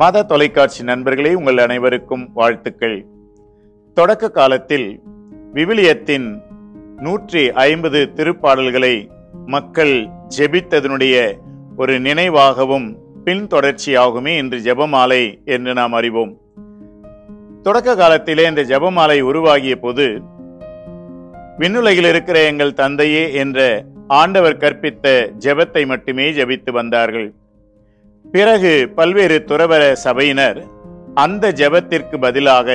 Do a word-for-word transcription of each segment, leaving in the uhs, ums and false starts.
மாதா தொலைக்காட்சி நண்பர்களே, உங்கள் அனைவருக்கும் வாழ்த்துக்கள். தொடக்க காலத்தில் விவிலியத்தின் நூற்றி ஐம்பது திருப்பாடல்களை மக்கள் ஜெபித்ததனுடைய ஒரு நினைவாகவும் பின் தொடர்ச்சியாகுமே இன்று ஜெபமாலை என்று நாம் அறிவோம். தொடக்க காலத்திலே இந்த ஜெபமாலை உருவாகிய போது விண்ணுலகில் இருக்கிற எங்கள் தந்தையே என்ற ஆண்டவர் கற்பித்த ஜெபத்தை மட்டுமே ஜெபித்து வந்தார்கள். பிறகு பல்வேறு துறவற சபையினர் அந்த ஜெபத்திற்கு பதிலாக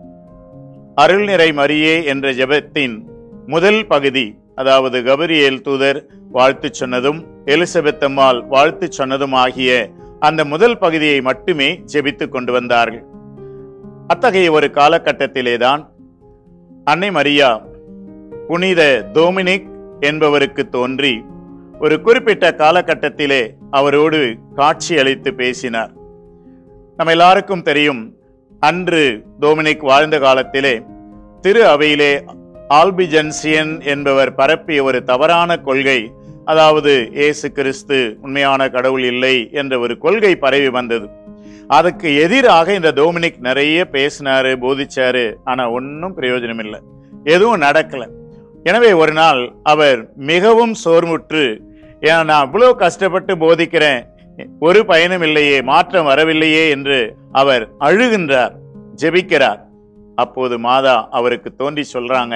அருள் நிறை மரியே என்ற ஜெபத்தின் முதல் பகுதி, அதாவது கபிரியேல் தூதர் வாழ்த்து சொன்னதும் எலிசபெத் அம்மாள் வாழ்த்து சொன்னதும் ஆகிய அந்த முதல் பகுதியை மட்டுமே ஜெபித்து கொண்டு வந்தார்கள். அத்தகைய ஒரு காலகட்டத்திலேதான் அன்னை மரியா புனித டொமினிக் என்பவருக்கு தோன்றி ஒரு குறிப்பிட்ட காலகட்டத்திலே அவரோடு காட்சி அளித்து பேசினார். நம்ம எல்லாருக்கும் தெரியும், அன்று டொமினிக் வாழ்ந்த காலத்திலே திரு அவையிலே ஆல்பிஜன்சியன் என்பவர் பரப்பிய ஒரு தவறான கொள்கை, அதாவது இயேசு கிறிஸ்து உண்மையான கடவுள் இல்லை என்ற ஒரு கொள்கை பரவி வந்தது. அதுக்கு எதிராக இந்த டொமினிக் நிறைய பேசினாரு, போதிச்சாரு. ஆனா ஒன்னும் பிரயோஜனம் இல்லை, எதுவும் நடக்கல. எனவே ஒரு நாள் அவர் மிகவும் சோர்வுற்று, ஏன்னா நான் இவ்வளவு கஷ்டப்பட்டு போதிக்கிறேன், ஒரு பயனும் இல்லையே, மாற்றம் வரவில்லையே என்று அவர் அழுகின்றார், ஜெபிக்கிறார். அப்போது மாதா அவருக்கு தோன்றி சொல்றாங்க,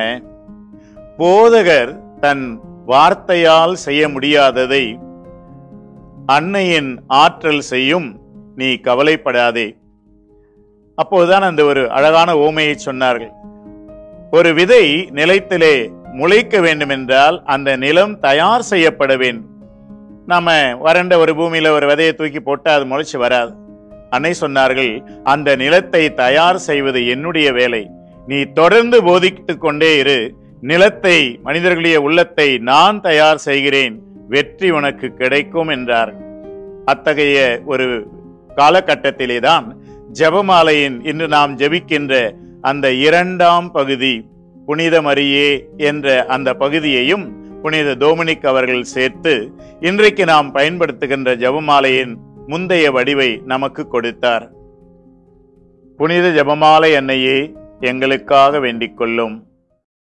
போதகர் தன் வார்த்தையால் செய்ய முடியாததை அன்னையின் ஆற்றல் செய்யும், நீ கவலைப்படாதே. அப்போதுதான் அந்த ஒரு அழகான ஓமையை சொன்னார்கள். ஒரு விதை நிலத்திலே முளைக்க வேண்டும் என்றால் அந்த நிலம் தயார் செய்யப்பட வேண்டும். நாம வறண்ட ஒரு பூமியில ஒரு விதையை தூக்கி போட்டா அது முளைச்சு வராது. அன்னை சொன்னார்கள், அந்த நிலத்தை தயார் செய்வது என்னுடைய வேலை, நீ தொடர்ந்து போதித்து கொண்டே இரு, நிலத்தை மனிதர்களுடைய உள்ளத்தை நான் தயார் செய்கிறேன், வெற்றி உனக்கு கிடைக்கும் என்றார். அத்தகைய ஒரு காலகட்டத்திலே தான் ஜெபமாலையின் இன்று நாம் ஜெபிக்கின்ற அந்த இரண்டாம் பகுதி புனித மரியே என்ற அந்த பகுதியையும் புனித டொமினிக் அவர்கள் சேர்த்து இன்றைக்கு நாம் பயன்படுத்துகின்ற ஜெபமாலையின் முந்தைய வடிவை நமக்கு கொடுத்தார். புனித ஜெபமாலை அன்னையே, எங்களுக்காக வேண்டிக் கொள்ளும்.